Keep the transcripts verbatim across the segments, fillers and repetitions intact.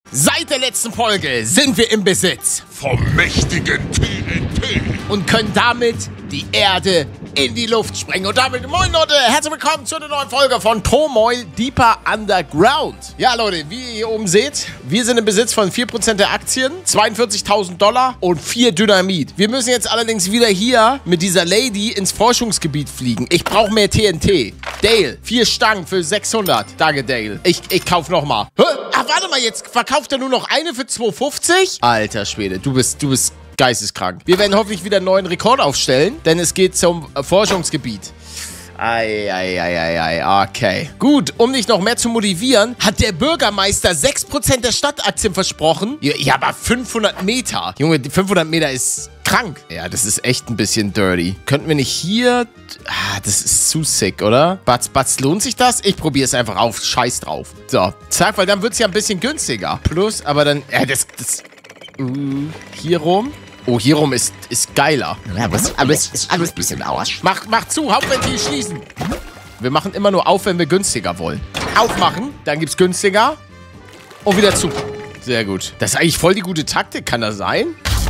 Seit der letzten Folge sind wir im Besitz vom mächtigen T N T und können damit die Erde in die Luft sprengen. Und damit, moin Leute, herzlich willkommen zu einer neuen Folge von Turmoil Deeper Underground. Ja Leute, wie ihr hier oben seht, wir sind im Besitz von vier Prozent der Aktien, zweiundvierzigtausend Dollar und vier Dynamit. Wir müssen jetzt allerdings wieder hier mit dieser Lady ins Forschungsgebiet fliegen. Ich brauche mehr T N T. Dale, vier Stangen für sechshundert. Danke Dale. Ich, ich kauf nochmal. Ach, warte mal, jetzt verkauft er nur noch eine für zweihundertfünfzig? Alter Schwede, du bist, du bist geisteskrank. Wir werden hoffentlich wieder einen neuen Rekord aufstellen, denn es geht zum äh, Forschungsgebiet. Eieieiei, okay. Gut, um dich noch mehr zu motivieren, hat der Bürgermeister sechs Prozent der Stadtaktien versprochen. Ja, ja, aber fünfhundert Meter. Junge, die fünfhundert Meter ist krank. Ja, das ist echt ein bisschen dirty. Könnten wir nicht hier... Ah, das ist zu sick, oder? Batz, Batz, lohnt sich das? Ich probiere es einfach auf. Scheiß drauf. So, zack, weil dann wird es ja ein bisschen günstiger. Plus, aber dann... Ja, das... das uh, hier rum... Oh, hier rum ist, ist geiler. Ja, aber es, aber es ist alles ein bisschen Arsch. Mach, mach zu, Hauptventil schließen. Wir machen immer nur auf, wenn wir günstiger wollen. Aufmachen, dann gibt's günstiger. Und wieder zu. Sehr gut. Das ist eigentlich voll die gute Taktik, kann das sein?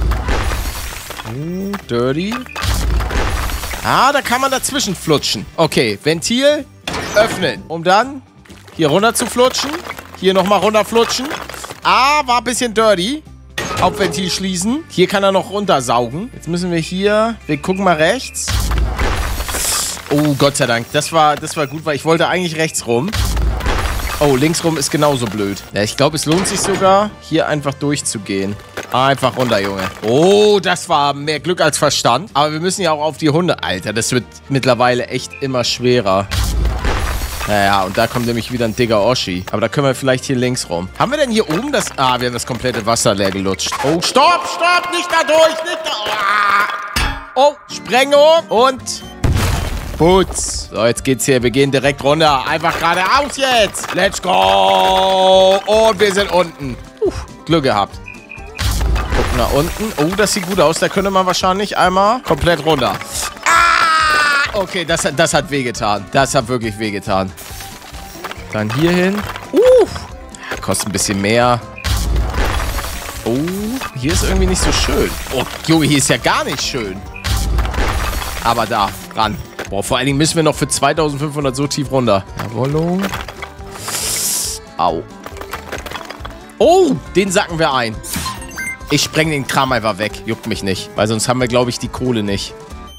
Oh, dirty. Ah, da kann man dazwischen flutschen. Okay, Ventil öffnen. Um dann hier runter zu flutschen. Hier nochmal runter flutschen. Ah, war ein bisschen dirty. Hauptventil schließen. Hier kann er noch runtersaugen. Jetzt müssen wir hier... Wir gucken mal rechts. Oh, Gott sei Dank. Das war, das war gut, weil ich wollte eigentlich rechts rum. Oh, links rum ist genauso blöd. Ja, ich glaube, es lohnt sich sogar, hier einfach durchzugehen. Einfach runter, Junge. Oh, das war mehr Glück als Verstand. Aber wir müssen ja auch auf die Hunde. Alter, das wird mittlerweile echt immer schwerer. Naja, und da kommt nämlich wieder ein dicker Oschi. Aber da können wir vielleicht hier links rum. Haben wir denn hier oben das... Ah, wir haben das komplette Wasser leer gelutscht. Oh, stopp, stopp, nicht da durch, nicht da... Oh, Sprengung und... Putz. So, jetzt geht's hier. Wir gehen direkt runter. Einfach geradeaus jetzt. Let's go. Und wir sind unten. Puh, Glück gehabt. Gucken nach unten. Oh, das sieht gut aus. Da könnte man wahrscheinlich einmal komplett runter. Okay, das, das hat wehgetan. Das hat wirklich wehgetan. Dann hier hin. Uh, kostet ein bisschen mehr. Oh, hier ist irgendwie nicht so schön. Oh, Junge, hier ist ja gar nicht schön. Aber da, ran. Boah, vor allen Dingen müssen wir noch für zweitausendfünfhundert so tief runter. Jawollo. Au. Oh, den sacken wir ein. Ich spreng den Kram einfach weg. Juckt mich nicht. Weil sonst haben wir, glaube ich, die Kohle nicht.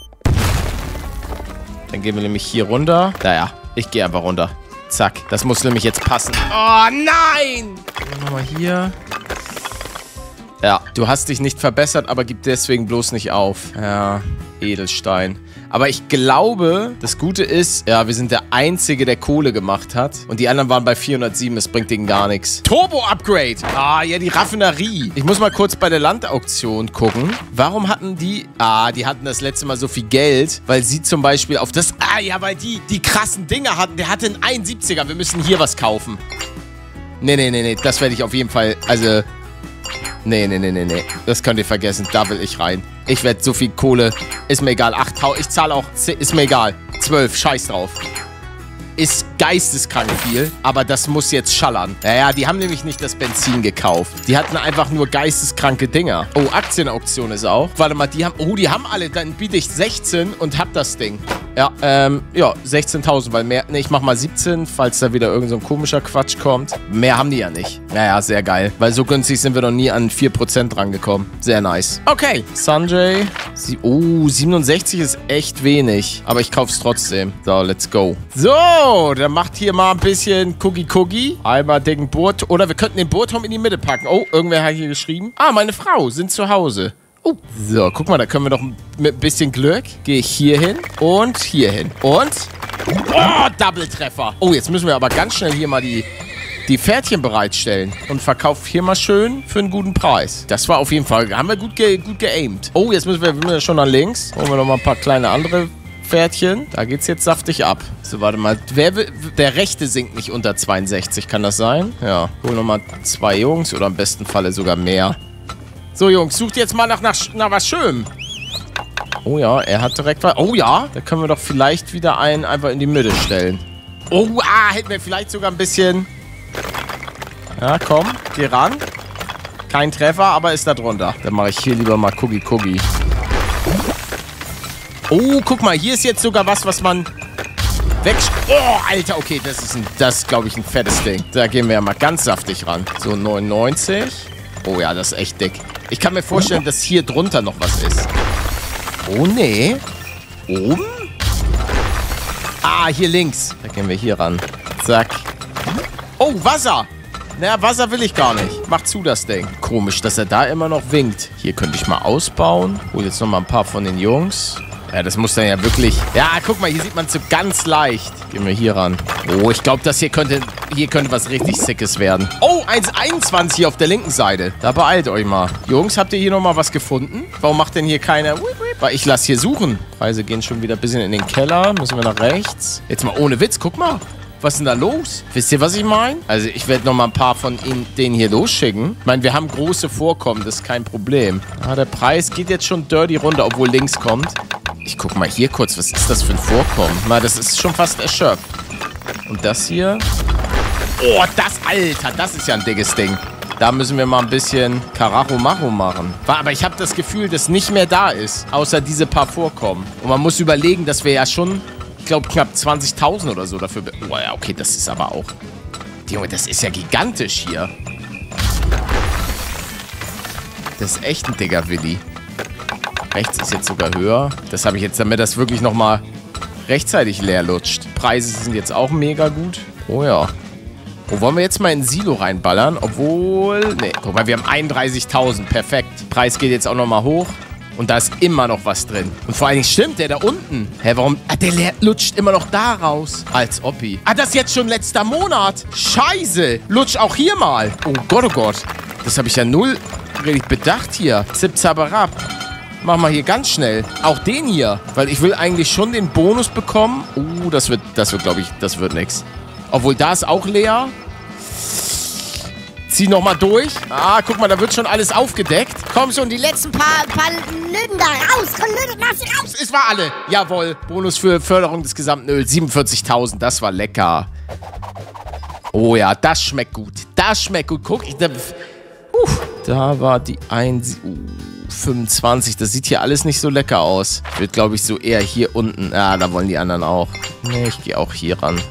Dann gehen wir nämlich hier runter. Naja, ich gehe einfach runter. Zack. Das muss nämlich jetzt passen. Oh, nein! Nochmal hier. Ja, du hast dich nicht verbessert, aber gib deswegen bloß nicht auf. Ja, Edelstein. Aber ich glaube, das Gute ist, ja, wir sind der Einzige, der Kohle gemacht hat. Und die anderen waren bei vierhundertsieben, das bringt denen gar nichts. Turbo-Upgrade. Ah, ja, die Raffinerie. Ich muss mal kurz bei der Landauktion gucken. Warum hatten die... Ah, die hatten das letzte Mal so viel Geld, weil sie zum Beispiel auf das... Ah, ja, weil die die krassen Dinger hatten. Der hatte einen einundsiebziger. Wir müssen hier was kaufen. Nee, nee, nee, nee. Das werde ich auf jeden Fall... Also... Nee, nee, nee, nee, nee. Das könnt ihr vergessen. Da will ich rein. Ich werde so viel Kohle. Ist mir egal. achttausend. Ich zahle auch... Ist mir egal. zwölf. Scheiß drauf. Ist geisteskrank viel. Aber das muss jetzt schallern. Naja, die haben nämlich nicht das Benzin gekauft. Die hatten einfach nur geisteskranke Dinger. Oh, Aktienauktion ist auch. Warte mal, die haben... Oh, die haben alle. Dann biete ich sechzehn und hab das Ding. Ja, ähm, ja, sechzehntausend, weil mehr... Ne, ich mach mal siebzehn, falls da wieder irgend so ein komischer Quatsch kommt. Mehr haben die ja nicht. Naja, sehr geil. Weil so günstig sind wir noch nie an vier Prozent rangekommen. Sehr nice. Okay, Sanjay. Sie oh, siebenundsechzig ist echt wenig. Aber ich kauf's trotzdem. So, let's go. So, dann macht hier mal ein bisschen Cookie-Cookie. Einmal dicken Boot. Oder wir könnten den Bootturm in die Mitte packen. Oh, irgendwer hat hier geschrieben. Ah, meine Frau sind zu Hause. Oh, so, guck mal, da können wir doch mit ein bisschen Glück. Gehe ich hier hin und hier hin. Und... Oh, Double-Treffer. Oh, jetzt müssen wir aber ganz schnell hier mal die, die Pferdchen bereitstellen. Und verkaufen hier mal schön für einen guten Preis. Das war auf jeden Fall... Haben wir gut, ge, gut geaimt. Oh, jetzt müssen wir, wir müssen schon nach links. Holen wir noch mal ein paar kleine andere Pferdchen. Da geht's jetzt saftig ab. So, warte mal. Wer will, der rechte sinkt nicht unter zweiundsechzig. Kann das sein? Ja. Holen wir mal zwei Jungs oder im besten Falle sogar mehr. So, Jungs, sucht jetzt mal nach, nach, nach was Schönem. Oh ja, er hat direkt was. Oh ja, da können wir doch vielleicht wieder einen einfach in die Mitte stellen. Oh, ah, hätten wir vielleicht sogar ein bisschen... Ja, komm. Geh ran. Kein Treffer, aber ist da drunter. Dann mache ich hier lieber mal Cookie Cookie. Oh, guck mal. Hier ist jetzt sogar was, was man weg... Oh, Alter. Okay, das ist, ein, das glaube ich, ein fettes Ding. Da gehen wir ja mal ganz saftig ran. So, neunundneunzig. Oh ja, das ist echt dick. Ich kann mir vorstellen, dass hier drunter noch was ist. Oh, nee. Oben? Ah, hier links. Da gehen wir hier ran. Zack. Oh, Wasser. Naja, Wasser will ich gar nicht. Mach zu, das Ding. Komisch, dass er da immer noch winkt. Hier könnte ich mal ausbauen. Hol jetzt noch mal ein paar von den Jungs. Ja, das muss dann ja wirklich... Ja, guck mal, hier sieht man es so ganz leicht. Gehen wir hier ran. Oh, ich glaube, das hier könnte... Hier könnte was richtig Sickes werden. Oh, eins einundzwanzig hier auf der linken Seite. Da beeilt euch mal. Jungs, habt ihr hier noch mal was gefunden? Warum macht denn hier keiner... Weil ich lasse hier suchen. Preise gehen schon wieder ein bisschen in den Keller. Müssen wir nach rechts. Jetzt mal ohne Witz, guck mal. Was ist denn da los? Wisst ihr, was ich meine? Also ich werde noch mal ein paar von ihnen, denen hier losschicken. Ich meine, wir haben große Vorkommen, das ist kein Problem. Ah, der Preis geht jetzt schon dirty runter, obwohl links kommt. Ich guck mal hier kurz, was ist das für ein Vorkommen? Mal, das ist schon fast erschöpft. Und das hier? Oh, das, Alter, das ist ja ein dickes Ding. Da müssen wir mal ein bisschen Karacho-Macho machen. Aber ich habe das Gefühl, dass nicht mehr da ist, außer diese paar Vorkommen. Und man muss überlegen, dass wir ja schon... Ich glaube, knapp zwanzigtausend oder so dafür... Oh ja, okay, das ist aber auch... Junge, das ist ja gigantisch hier. Das ist echt ein dicker Willi. Rechts ist jetzt sogar höher. Das habe ich jetzt, damit das wirklich nochmal rechtzeitig leer lutscht. Preise sind jetzt auch mega gut. Oh ja. Wo wollen wir jetzt mal in ein Silo reinballern? Obwohl... Nee, guck mal, wir haben einunddreißigtausend. Perfekt. Preis geht jetzt auch nochmal hoch. Und da ist immer noch was drin. Und vor allen Dingen stimmt der da unten. Hä, warum? Ah, der leer lutscht immer noch da raus. Als Oppi. Ah, das ist jetzt schon letzter Monat. Scheiße. Lutsch auch hier mal. Oh Gott, oh Gott. Das habe ich ja null richtig bedacht hier. Zip, zaberab. Mach mal hier ganz schnell. Auch den hier. Weil ich will eigentlich schon den Bonus bekommen. Uh, das wird, das wird, glaube ich, das wird nix. Obwohl, da ist auch leer. Zieh nochmal durch. Ah, guck mal, da wird schon alles aufgedeckt. Komm schon, die letzten paar, paar Lüden da raus. Komm, Lüden, lass sie raus. Es war alle. Jawohl. Bonus für Förderung des gesamten Öls. siebenundvierzigtausend. Das war lecker. Oh ja, das schmeckt gut. Das schmeckt gut. Guck, ich, da, uh, da war die eins... Uh, fünfundzwanzig. Das sieht hier alles nicht so lecker aus. Ich würde, glaube ich, so eher hier unten... Ah, da wollen die anderen auch. Nee, ich gehe auch hier ran.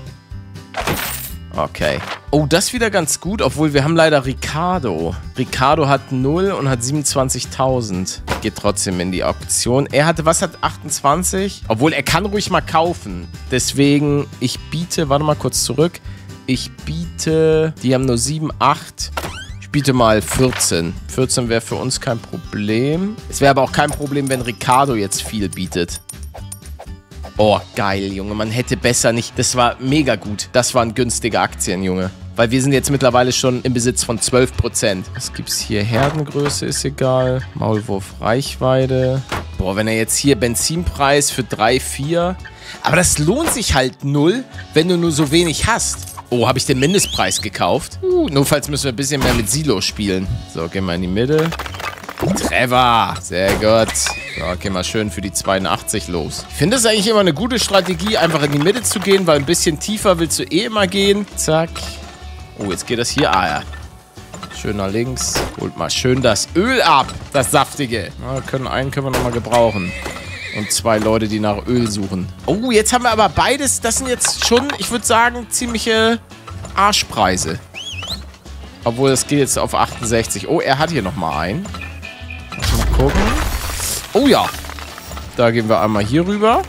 Okay. Oh, das wieder ganz gut, obwohl wir haben leider Ricardo. Ricardo hat null und hat siebenundzwanzigtausend. Geht trotzdem in die Auktion. Er hatte, was hat achtundzwanzig? Obwohl, er kann ruhig mal kaufen. Deswegen, ich biete, warte mal kurz zurück. Ich biete, die haben nur sieben, acht. Ich biete mal vierzehn. vierzehn wäre für uns kein Problem. Es wäre aber auch kein Problem, wenn Ricardo jetzt viel bietet. Oh, geil, Junge. Man hätte besser nicht... Das war mega gut. Das waren günstige Aktien, Junge. Weil wir sind jetzt mittlerweile schon im Besitz von zwölf Prozent. Was gibt's hier? Herdengröße ist egal. Maulwurf Reichweite. Boah, wenn er jetzt hier Benzinpreis für drei, vier... Aber das lohnt sich halt null, wenn du nur so wenig hast. Oh, habe ich den Mindestpreis gekauft? Uh, notfalls müssen wir ein bisschen mehr mit Silo spielen. So, gehen wir in die Mitte. Trevor. Sehr gut. So, gehen wir schön für die zweiundachtzig los. Ich finde es eigentlich immer eine gute Strategie, einfach in die Mitte zu gehen, weil ein bisschen tiefer willst du eh immer gehen. Zack. Oh, jetzt geht das hier. Ah, ja. Schön nach links. Holt mal schön das Öl ab. Das saftige. Na, können, einen können wir nochmal gebrauchen. Und zwei Leute, die nach Öl suchen. Oh, jetzt haben wir aber beides. Das sind jetzt schon, ich würde sagen, ziemliche Arschpreise. Obwohl, das geht jetzt auf achtundsechzig. Oh, er hat hier nochmal einen. Lass mal gucken. Oh ja. Da gehen wir einmal hier rüber.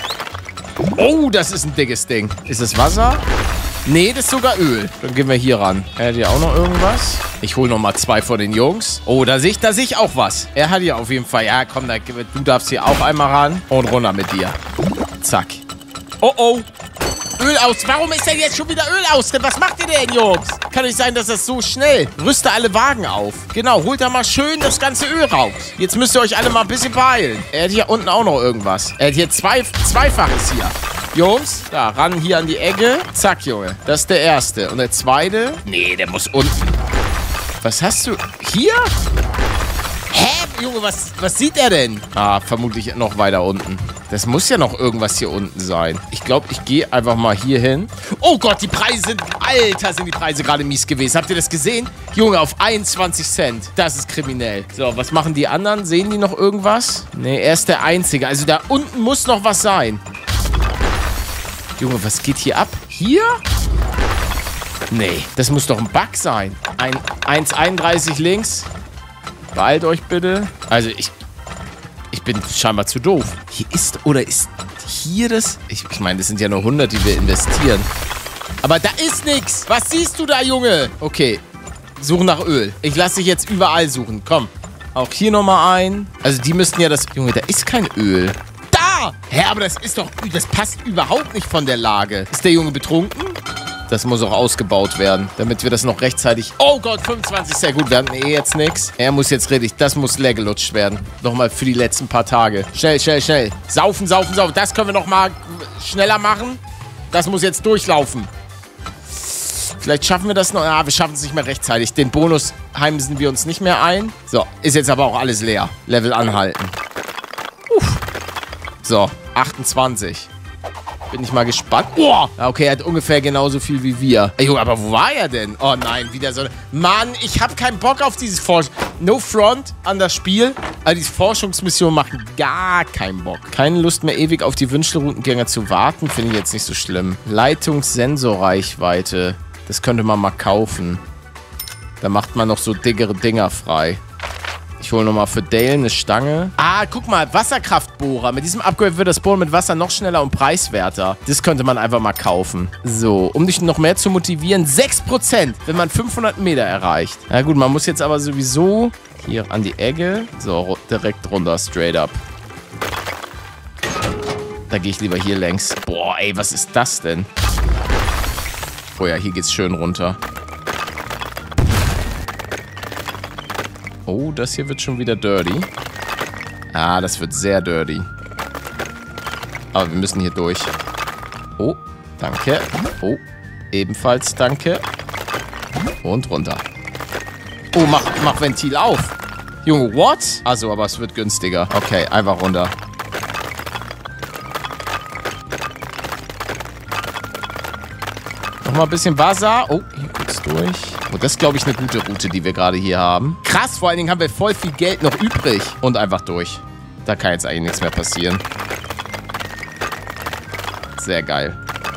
Oh, das ist ein dickes Ding. Ist das Wasser? Nee, das ist sogar Öl. Dann gehen wir hier ran. Er hat hier auch noch irgendwas. Ich hole noch mal zwei von den Jungs. Oh, da sehe ich, da sehe ich auch was. Er hat hier auf jeden Fall. Ja, komm, da, du darfst hier auch einmal ran. Und runter mit dir. Zack. Oh, oh. Öl aus. Warum ist denn jetzt schon wieder Öl aus? Was macht ihr denn, Jungs? Kann nicht sein, dass das so schnell... Rüste alle Wagen auf. Genau, holt da mal schön das ganze Öl raus. Jetzt müsst ihr euch alle mal ein bisschen beeilen. Er hat hier unten auch noch irgendwas. Er hat hier zwei, Zweifaches hier. Jungs, da, ran hier an die Ecke. Zack, Junge. Das ist der erste. Und der zweite? Nee, der muss unten. Was hast du? Hier? Hä? Junge, was, was sieht er denn? Ah, vermutlich noch weiter unten. Das muss ja noch irgendwas hier unten sein. Ich glaube, ich gehe einfach mal hier hin. Oh Gott, die Preise sind... Alter, sind die Preise gerade mies gewesen. Habt ihr das gesehen? Junge, auf einundzwanzig Cent. Das ist kriminell. So, was machen die anderen? Sehen die noch irgendwas? Nee, er ist der Einzige. Also da unten muss noch was sein. Junge, was geht hier ab? Hier? Nee, das muss doch ein Bug sein. Ein eins einunddreißig links. Beeilt euch bitte. Also ich... Ich bin scheinbar zu doof. Hier ist... Oder ist hier das... Ich, ich meine, das sind ja nur hundert, die wir investieren. Aber da ist nichts. Was siehst du da, Junge? Okay. Suchen nach Öl. Ich lasse dich jetzt überall suchen. Komm. Auch hier nochmal ein. Also die müssten ja das... Junge, da ist kein Öl. Da! Hä, aber das ist doch... Das passt überhaupt nicht von der Lage. Ist der Junge betrunken? Das muss auch ausgebaut werden, damit wir das noch rechtzeitig... Oh Gott, fünfundzwanzig, sehr gut. Wir hatten eh jetzt nichts. Er muss jetzt richtig... Das muss leer gelutscht werden. Nochmal für die letzten paar Tage. Schnell, schnell, schnell. Saufen, saufen, saufen. Das können wir nochmal schneller machen. Das muss jetzt durchlaufen. Vielleicht schaffen wir das noch. Ja, wir schaffen es nicht mehr rechtzeitig. Den Bonus heimsen wir uns nicht mehr ein. So, ist jetzt aber auch alles leer. Level anhalten. Uff. So, achtundzwanzig. Bin ich mal gespannt. Oh, okay, er hat ungefähr genauso viel wie wir. Ey, Junge, aber wo war er denn? Oh nein, wieder so... Mann, ich habe keinen Bock auf dieses Forsch... No front an das Spiel. Aber diese Forschungsmissionen machen gar keinen Bock. Keine Lust mehr, ewig auf die Wünschelroutengänger zu warten. Finde ich jetzt nicht so schlimm. Leitungssensorreichweite. Das könnte man mal kaufen. Da macht man noch so dickere Dinger frei. Ich hole nochmal für Dale eine Stange. Ah, guck mal, Wasserkraftbohrer. Mit diesem Upgrade wird das Bohren mit Wasser noch schneller und preiswerter. Das könnte man einfach mal kaufen. So, um dich noch mehr zu motivieren, sechs Prozent, wenn man fünfhundert Meter erreicht. Na gut, man muss jetzt aber sowieso hier an die Ecke. So, direkt runter, straight up. Da gehe ich lieber hier längs. Boah, ey, was ist das denn? Oh ja, hier geht's schön runter. Oh, das hier wird schon wieder dirty. Ah, das wird sehr dirty. Aber wir müssen hier durch. Oh, danke. Oh, ebenfalls danke. Und runter. Oh, mach, mach Ventil auf. Junge, what? Also, aber es wird günstiger. Okay, einfach runter. Nochmal ein bisschen Wasser. Oh, hier kurz durch. Oh, das ist, glaube ich, eine gute Route, die wir gerade hier haben. Krass, vor allen Dingen haben wir voll viel Geld noch übrig. Und einfach durch. Da kann jetzt eigentlich nichts mehr passieren. Sehr geil.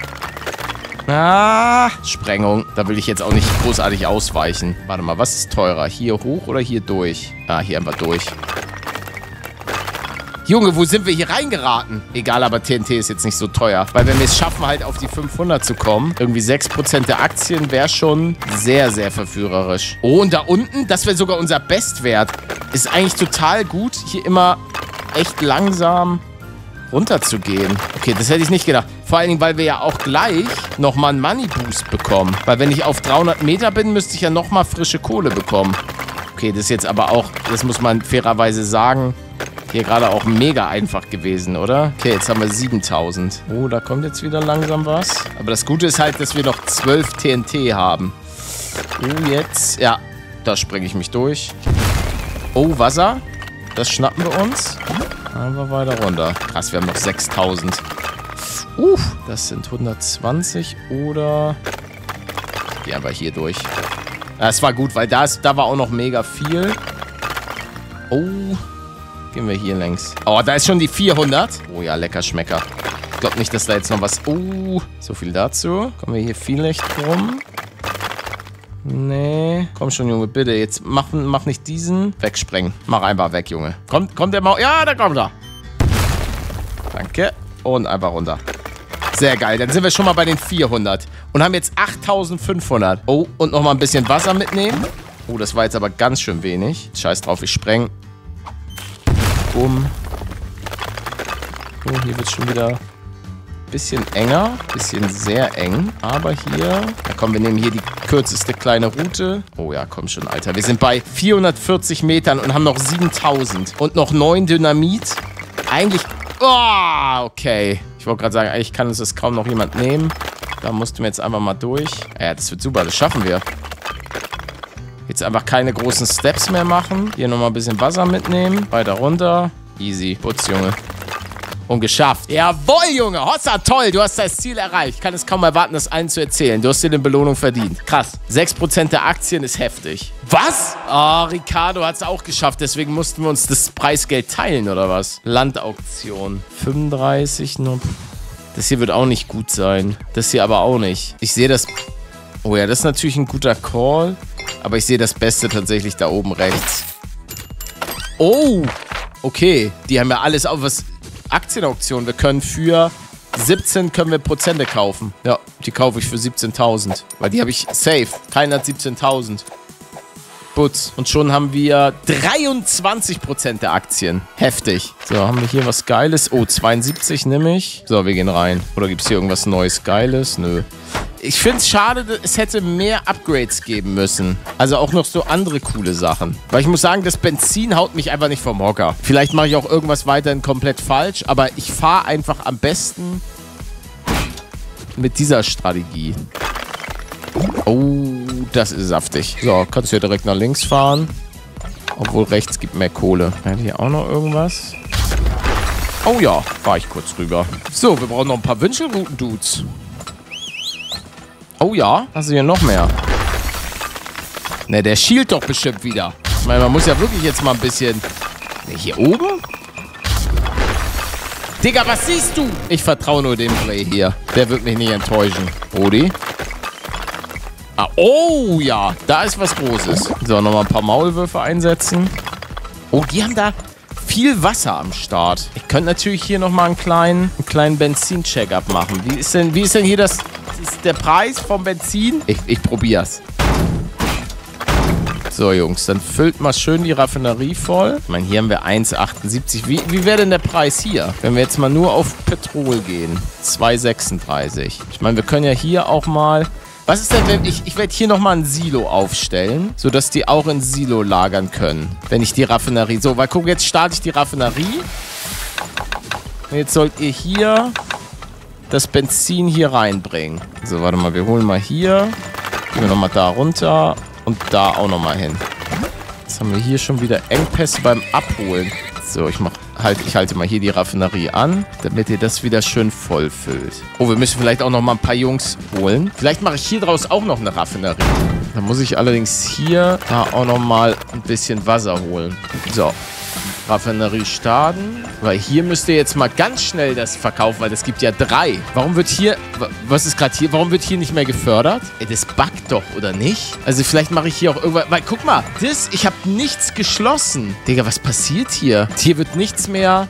Ah, Sprengung. Da will ich jetzt auch nicht großartig ausweichen. Warte mal, was ist teurer? Hier hoch oder hier durch? Ah, hier einfach durch. Junge, wo sind wir hier reingeraten? Egal, aber T N T ist jetzt nicht so teuer. Weil wenn wir es schaffen, halt auf die fünfhundert zu kommen, irgendwie sechs Prozent der Aktien wäre schon sehr, sehr verführerisch. Oh, und da unten, das wäre sogar unser Bestwert. Ist eigentlich total gut, hier immer echt langsam runterzugehen. Okay, das hätte ich nicht gedacht. Vor allen Dingen, weil wir ja auch gleich nochmal einen Money Boost bekommen. Weil wenn ich auf dreihundert Meter bin, müsste ich ja nochmal frische Kohle bekommen. Okay, das ist jetzt aber auch, das muss man fairerweise sagen, hier gerade auch mega einfach gewesen, oder? Okay, jetzt haben wir siebentausend. Oh, da kommt jetzt wieder langsam was. Aber das Gute ist halt, dass wir noch zwölf T N T haben. Oh, jetzt. Ja, da springe ich mich durch. Oh, Wasser. Das schnappen wir uns. Aber weiter runter. Krass, wir haben noch sechstausend. Uff, das sind hundertzwanzig oder... Gehen wir hier durch. Das war gut, weil da, ist, da war auch noch mega viel. Oh... Gehen wir hier längs. Oh, da ist schon die vierhundert. Oh ja, lecker Schmecker. Ich glaube nicht, dass da jetzt noch was... Oh, so viel dazu. Kommen wir hier vielleicht rum? Nee. Komm schon, Junge, bitte. Jetzt mach, mach nicht diesen. Wegsprengen. Mach einfach weg, Junge. Kommt, kommt der Maul... Ja, da kommt er. Danke. Und einfach runter. Sehr geil. Dann sind wir schon mal bei den vierhundert. Und haben jetzt achttausendfünfhundert. Oh, und nochmal ein bisschen Wasser mitnehmen. Oh, das war jetzt aber ganz schön wenig. Scheiß drauf, ich spreng. Um. Oh, hier wird es schon wieder ein bisschen enger. Bisschen sehr eng. Aber hier... Ja, komm, wir nehmen hier die kürzeste kleine Route. Oh ja, komm schon, Alter. Wir sind bei vierhundertvierzig Metern und haben noch siebentausend. Und noch neun Dynamit. Eigentlich... Oh, okay. Ich wollte gerade sagen, eigentlich kann uns das kaum noch jemand nehmen. Da mussten wir jetzt einfach mal durch. Ja, das wird super. Das schaffen wir. Jetzt einfach keine großen Steps mehr machen. Hier nochmal ein bisschen Wasser mitnehmen. Weiter runter. Easy. Putz, Junge. Und geschafft. Jawohl, Junge. Hossa, toll. Du hast das Ziel erreicht. Ich kann es kaum erwarten, das allen zu erzählen. Du hast dir eine Belohnung verdient. Krass. sechs Prozent der Aktien ist heftig. Was? Oh, Ricardo hat es auch geschafft. Deswegen mussten wir uns das Preisgeld teilen, oder was? Landauktion. fünfunddreißig. Nur. Das hier wird auch nicht gut sein. Das hier aber auch nicht. Ich sehe das... Oh ja, das ist natürlich ein guter Call. Aber ich sehe das Beste tatsächlich da oben rechts. Oh. Okay. Die haben ja alles auf was... Aktienauktion. Wir können für siebzehn können wir Prozente kaufen. Ja, die kaufe ich für siebzehntausend. Weil die habe ich safe. Keiner hat siebzehntausend. Putz. Und schon haben wir dreiundzwanzig Prozent der Aktien. Heftig. So, haben wir hier was Geiles. Oh, zweiundsiebzig nehme ich. So, wir gehen rein. Oder gibt es hier irgendwas Neues Geiles? Nö. Ich finde es schade, es hätte mehr Upgrades geben müssen. Also auch noch so andere coole Sachen. Weil ich muss sagen, das Benzin haut mich einfach nicht vom Hocker. Vielleicht mache ich auch irgendwas weiterhin komplett falsch, aber ich fahre einfach am besten mit dieser Strategie. Oh, das ist saftig. So, kannst du hier direkt nach links fahren. Obwohl rechts gibt mehr Kohle. Hat hier auch noch irgendwas? Oh ja, fahre ich kurz rüber. So, wir brauchen noch ein paar Wünschelrouten-Dudes. Oh ja, hast du hier noch mehr? Ne, der schielt doch bestimmt wieder. Ich meine, man muss ja wirklich jetzt mal ein bisschen... Ne, hier oben? Digga, was siehst du? Ich vertraue nur dem Play hier. Der wird mich nicht enttäuschen. Rudi? Ah, oh ja, da ist was Großes. So, nochmal ein paar Maulwürfe einsetzen. Oh, die haben da viel Wasser am Start. Ich könnte natürlich hier nochmal einen kleinen, einen kleinen Benzin-Check-up machen. Wie ist denn, wie ist denn hier das... Ist der Preis vom Benzin? Ich, ich probier's. So, Jungs, dann füllt mal schön die Raffinerie voll. Ich meine, hier haben wir eins Komma achtundsiebzig. Wie, wie wäre denn der Preis hier? Wenn wir jetzt mal nur auf Petrol gehen. zwei Komma sechsunddreißig. Ich meine, wir können ja hier auch mal... Was ist denn, wenn ich... Ich werde hier nochmal ein Silo aufstellen, sodass die auch in Silo lagern können. Wenn ich die Raffinerie... So, weil guck, jetzt starte ich die Raffinerie. Und jetzt sollt ihr hier... das Benzin hier reinbringen. So, warte mal, wir holen mal hier. Gehen wir nochmal da runter und da auch nochmal hin. Jetzt haben wir hier schon wieder Engpässe beim Abholen. So, ich mach halt, ich halte mal hier die Raffinerie an, damit ihr das wieder schön voll füllt. Oh, wir müssen vielleicht auch nochmal ein paar Jungs holen. Vielleicht mache ich hier draus auch noch eine Raffinerie. Dann muss ich allerdings hier da auch nochmal ein bisschen Wasser holen. So. Raffinerie starten. Weil hier müsst ihr jetzt mal ganz schnell das verkaufen, weil es gibt ja drei. Warum wird hier... Was ist gerade hier? Warum wird hier nicht mehr gefördert? Ey, das buggt doch, oder nicht? Also vielleicht mache ich hier auch irgendwas... Weil, guck mal, das... Ich habe nichts geschlossen. Digga, was passiert hier? Hier wird nichts mehr...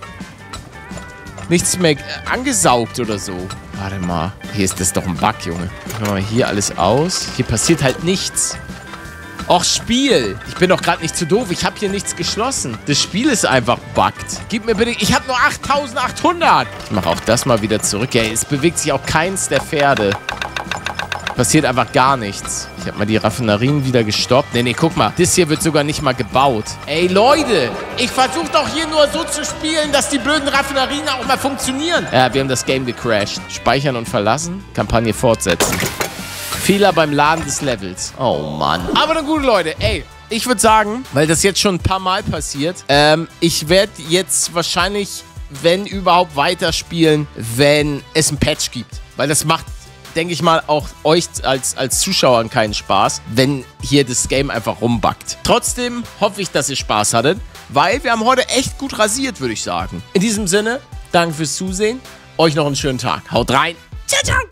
Nichts mehr angesaugt oder so. Warte mal. Hier ist das doch ein Bug, Junge. Machen wir mal hier alles aus. Hier passiert halt nichts. Och, Spiel. Ich bin doch gerade nicht zu doof. Ich habe hier nichts geschlossen. Das Spiel ist einfach buggt. Gib mir bitte... Ich habe nur achttausendachthundert. Ich mache auch das mal wieder zurück. Ja, es bewegt sich auch keins der Pferde. Passiert einfach gar nichts. Ich habe mal die Raffinerien wieder gestoppt. Nee, nee, guck mal. Das hier wird sogar nicht mal gebaut. Ey, Leute. Ich versuche doch hier nur so zu spielen, dass die blöden Raffinerien auch mal funktionieren. Ja, wir haben das Game gecrashed. Speichern und verlassen. Kampagne fortsetzen. Fehler beim Laden des Levels. Oh, Mann. Aber dann gut, Leute. Ey, ich würde sagen, weil das jetzt schon ein paar Mal passiert, ähm, ich werde jetzt wahrscheinlich, wenn überhaupt, weiterspielen, wenn es ein Patch gibt. Weil das macht, denke ich mal, auch euch als, als Zuschauern keinen Spaß, wenn hier das Game einfach rumbackt. Trotzdem hoffe ich, dass ihr Spaß hattet, weil wir haben heute echt gut rasiert, würde ich sagen. In diesem Sinne, danke fürs Zusehen. Euch noch einen schönen Tag. Haut rein. Ciao, ciao.